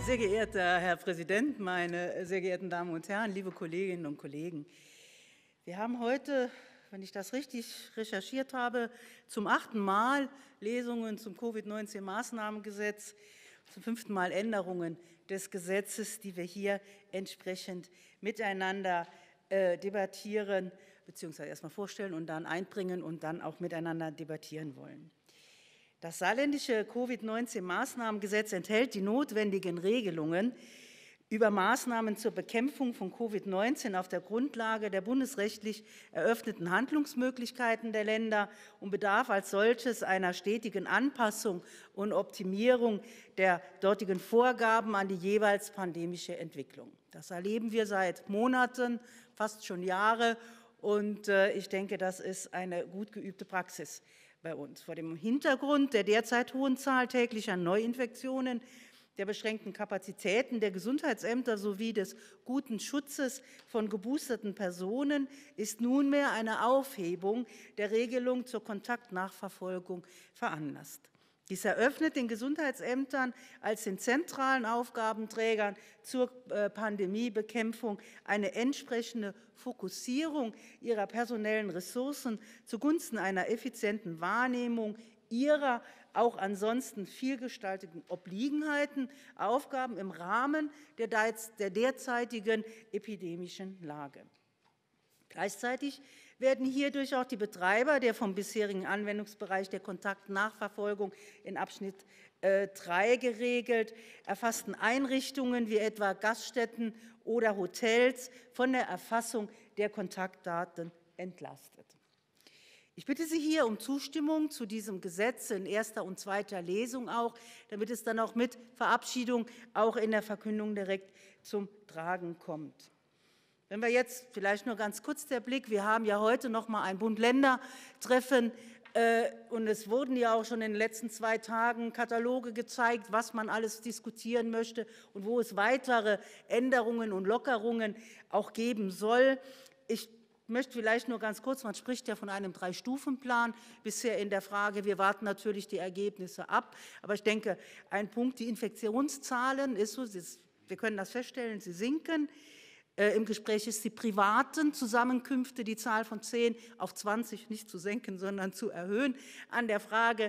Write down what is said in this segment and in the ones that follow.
Sehr geehrter Herr Präsident, meine sehr geehrten Damen und Herren, liebe Kolleginnen und Kollegen! Wir haben heute, wenn ich das richtig recherchiert habe, zum 8. Mal Lesungen zum Covid-19-Maßnahmengesetz, zum 5. Mal Änderungen des Gesetzes, die wir hier entsprechend miteinander debattieren, beziehungsweise erst mal vorstellen und dann einbringen und dann auch miteinander debattieren wollen. Das saarländische Covid-19-Maßnahmengesetz enthält die notwendigen Regelungen über Maßnahmen zur Bekämpfung von Covid-19 auf der Grundlage der bundesrechtlich eröffneten Handlungsmöglichkeiten der Länder und bedarf als solches einer stetigen Anpassung und Optimierung der dortigen Vorgaben an die jeweils pandemische Entwicklung. Das erleben wir seit Monaten, fast schon Jahre, und ich denke, das ist eine gut geübte Praxis bei uns. Vor dem Hintergrund der derzeit hohen Zahl täglicher Neuinfektionen, der beschränkten Kapazitäten der Gesundheitsämter sowie des guten Schutzes von geboosterten Personen ist nunmehr eine Aufhebung der Regelung zur Kontaktnachverfolgung veranlasst. Dies eröffnet den Gesundheitsämtern als den zentralen Aufgabenträgern zur Pandemiebekämpfung eine entsprechende Fokussierung ihrer personellen Ressourcen zugunsten einer effizienten Wahrnehmung ihrer auch ansonsten vielgestaltigen Obliegenheiten, Aufgaben im Rahmen der derzeitigen epidemischen Lage. Gleichzeitig werden hierdurch auch die Betreiber der vom bisherigen Anwendungsbereich der Kontaktnachverfolgung in Abschnitt 3 geregelt erfassten Einrichtungen wie etwa Gaststätten oder Hotels von der Erfassung der Kontaktdaten entlastet. Ich bitte Sie hier um Zustimmung zu diesem Gesetz in erster und zweiter Lesung auch, damit es dann auch mit Verabschiedung auch in der Verkündung direkt zum Tragen kommt. Wenn wir jetzt vielleicht nur ganz kurz der Blick, wir haben ja heute noch mal ein Bund-Länder-Treffen und es wurden ja auch schon in den letzten 2 Tagen Kataloge gezeigt, was man alles diskutieren möchte und wo es weitere Änderungen und Lockerungen auch geben soll. Ich möchte vielleicht nur ganz kurz, man spricht ja von einem 3-Stufen-Plan bisher in der Frage, wir warten natürlich die Ergebnisse ab, aber ich denke, ein Punkt, die Infektionszahlen ist so, wir können das feststellen, sie sinken. Im Gespräch ist die privaten Zusammenkünfte, die Zahl von 10 auf 20 nicht zu senken, sondern zu erhöhen an der Frage.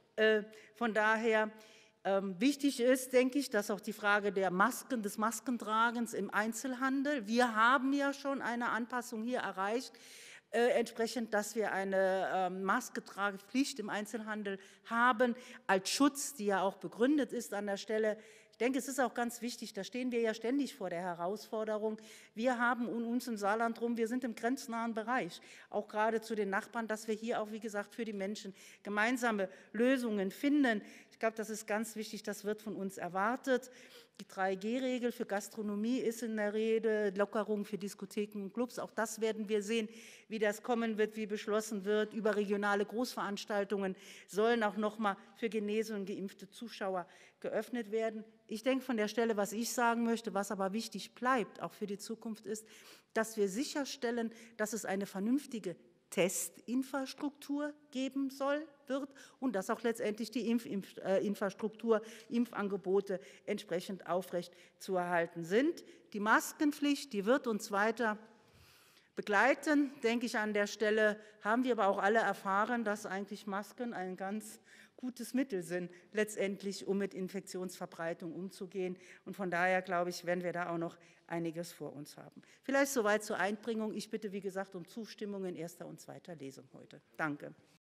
Von daher wichtig ist, denke ich, dass auch die Frage der Masken, des Maskentragens im Einzelhandel, wir haben ja schon eine Anpassung hier erreicht, entsprechend, dass wir eine Maskentragepflicht im Einzelhandel haben, als Schutz, die ja auch begründet ist an der Stelle. Ich denke, es ist auch ganz wichtig, da stehen wir ja ständig vor der Herausforderung. Wir haben uns im Saarland rum, wir sind im grenznahen Bereich, auch gerade zu den Nachbarn, dass wir hier auch, wie gesagt, für die Menschen gemeinsame Lösungen finden. Ich glaube, das ist ganz wichtig, das wird von uns erwartet. Die 3G-Regel für Gastronomie ist in der Rede, Lockerung für Diskotheken und Clubs. Auch das werden wir sehen, wie das kommen wird, wie beschlossen wird. Überregionale Großveranstaltungen sollen auch noch mal für genese und geimpfte Zuschauer geöffnet werden. Ich denke von der Stelle, was ich sagen möchte, was aber wichtig bleibt, auch für die Zukunft, ist, dass wir sicherstellen, dass es eine vernünftige Testinfrastruktur geben wird und dass auch letztendlich die Impfinfrastruktur, Impfangebote entsprechend aufrecht zu erhalten sind. Die Maskenpflicht, die wird uns weiter begleiten, denke ich. An der Stelle haben wir aber auch alle erfahren, dass eigentlich Masken ein ganz gutes Mittel sind, letztendlich, um mit Infektionsverbreitung umzugehen. Und von daher, glaube ich, werden wir da auch noch einiges vor uns haben. Vielleicht soweit zur Einbringung. Ich bitte, wie gesagt, um Zustimmung in erster und zweiter Lesung heute. Danke.